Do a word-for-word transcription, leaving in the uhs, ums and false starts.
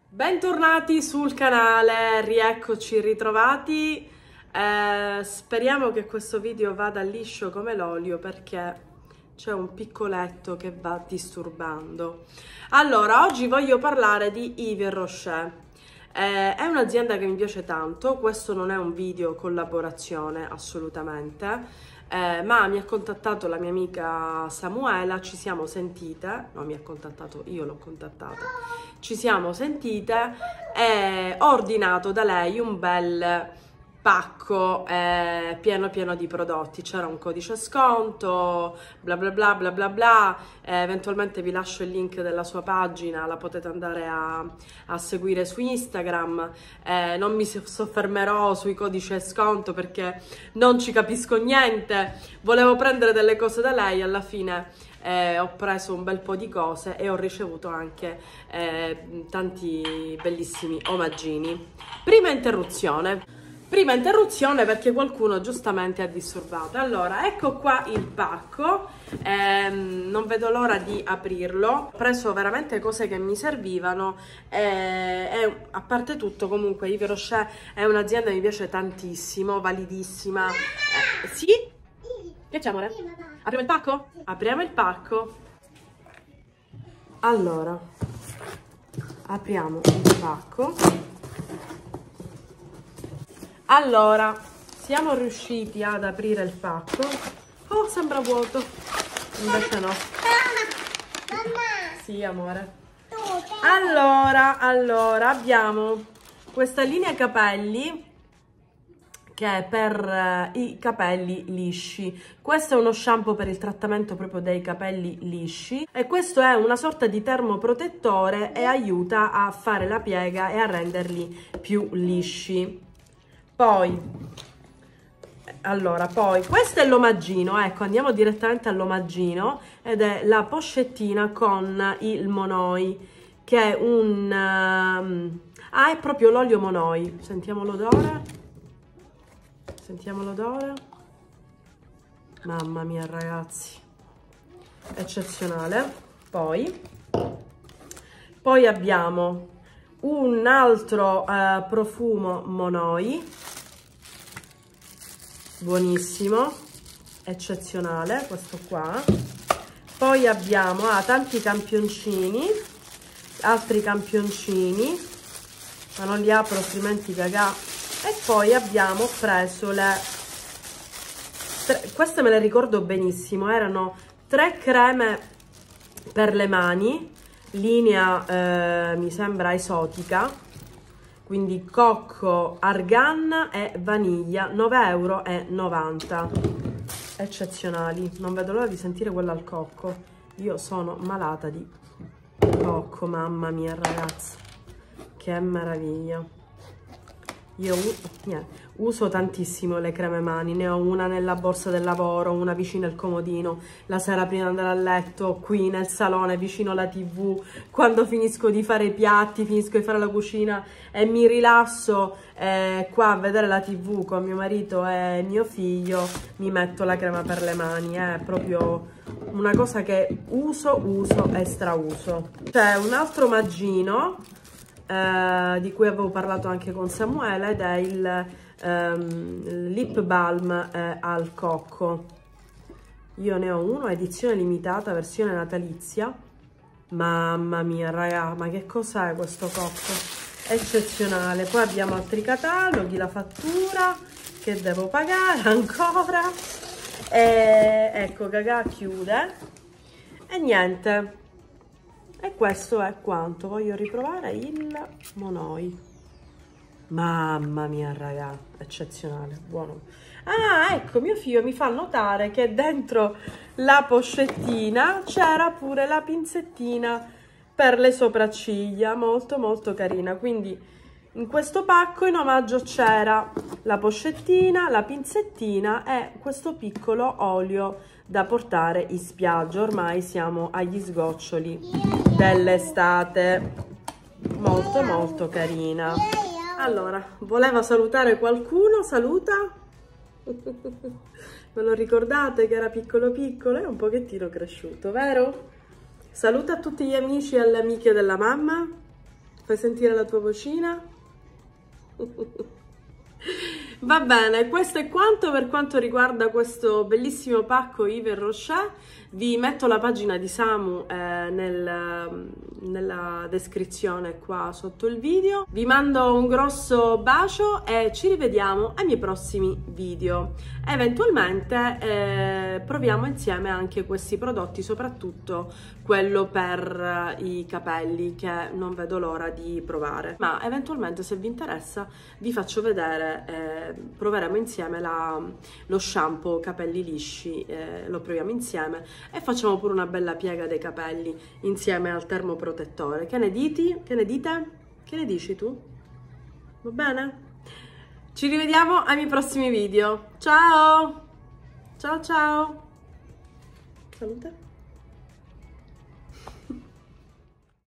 Bentornati sul canale, rieccoci ritrovati. Eh, speriamo che questo video vada liscio come l'olio perché c'è un piccoletto che va disturbando. Allora, oggi voglio parlare di Yves Rocher. Eh, è un'azienda che mi piace tanto, questo non è un video collaborazione assolutamente. Eh, ma mi ha contattato la mia amica Samuela, ci siamo sentite, no mi ha contattato, io l'ho contattata, ci siamo sentite e ho ordinato da lei un bel pacco eh, pieno pieno di prodotti. C'era un codice sconto, bla bla bla bla bla bla, eh, eventualmente vi lascio il link della sua pagina, la potete andare a, a seguire su Instagram. Eh, non mi soffermerò sui codici sconto perché non ci capisco niente, volevo prendere delle cose da lei, alla fine eh, ho preso un bel po' di cose e ho ricevuto anche eh, tanti bellissimi omaggini. Prima interruzione Prima interruzione perché qualcuno giustamente ha disturbato. Allora, ecco qua il pacco, ehm, non vedo l'ora di aprirlo. Ho preso veramente cose che mi servivano e, e a parte tutto comunque Yves Rocher è un'azienda che mi piace tantissimo, validissima. Eh, sì? Che c'è, amore? Apriamo il pacco? Apriamo il pacco. Allora, apriamo il pacco. Allora, siamo riusciti ad aprire il pacco. Oh, sembra vuoto. Invece no. Sì, amore. Allora, allora, abbiamo questa linea capelli che è per eh, i capelli lisci. Questo è uno shampoo per il trattamento proprio dei capelli lisci e questo è una sorta di termoprotettore e aiuta a fare la piega e a renderli più lisci. Poi, allora, poi, questo è l'omaggino, ecco, andiamo direttamente all'omaggino ed è la pochettina con il Monoi, che è un... Um, ah, è proprio l'olio Monoi. Sentiamo l'odore. Sentiamo l'odore. Mamma mia, ragazzi. Eccezionale. Poi, poi abbiamo un altro uh, profumo Monoi. Buonissimo, eccezionale questo qua. Poi abbiamo ah, tanti campioncini, altri campioncini, ma non li apro altrimenti cagà. E poi abbiamo preso le tre, queste me le ricordo benissimo, erano tre creme per le mani, linea eh, mi sembra esotica, quindi cocco, argan e vaniglia, nove e novanta euro, eccezionali. Non vedo l'ora di sentire quella al cocco. Io sono malata di cocco, mamma mia ragazzi, che meraviglia. Io yeah, uso tantissimo le creme mani, ne ho una nella borsa del lavoro, una vicino al comodino, la sera prima di andare a letto, qui nel salone vicino alla tivù, quando finisco di fare i piatti, finisco di fare la cucina e mi rilasso eh, qua a vedere la tivù con mio marito e mio figlio, mi metto la crema per le mani, è proprio una cosa che uso, uso e strauso. C'è un altro omaggino Uh, di cui avevo parlato anche con Samuele ed è il um, lip balm eh, al cocco. Io ne ho uno, edizione limitata, versione natalizia. Mamma mia raga, ma che cos'è questo cocco? Eccezionale. Poi abbiamo altri cataloghi, la fattura che devo pagare ancora e ecco, Gaga chiude e niente. E questo è quanto. Voglio riprovare il Monoi. Mamma mia raga, eccezionale, buono. Ah, ecco, mio figlio mi fa notare che dentro la pochettina c'era pure la pinzettina per le sopracciglia, molto molto carina. Quindi in questo pacco in omaggio c'era la pochettina, la pinzettina e questo piccolo olio da portare in spiaggia. Ormai siamo agli sgoccioli dell'estate, molto molto carina. Allora, voleva salutare qualcuno? Saluta. Ve lo ricordate che era piccolo piccolo? È un pochettino cresciuto, vero? Saluta a tutti gli amici e le amiche della mamma. Fai sentire la tua vocina? Va bene, questo è quanto per quanto riguarda questo bellissimo pacco Yves Rocher. Vi metto la pagina di Samu eh, nel, nella descrizione qua sotto il video. Vi mando un grosso bacio e ci rivediamo ai miei prossimi video. Eventualmente eh, proviamo insieme anche questi prodotti, soprattutto quello per i capelli, che non vedo l'ora di provare. Ma eventualmente, se vi interessa, vi faccio vedere, eh, proveremo insieme la, lo shampoo capelli lisci, eh, lo proviamo insieme e facciamo pure una bella piega dei capelli insieme al termoprotettore. Che ne dite? Che ne dite? Che ne dici tu? Va bene? Ci rivediamo ai miei prossimi video. Ciao! Ciao ciao! Salute!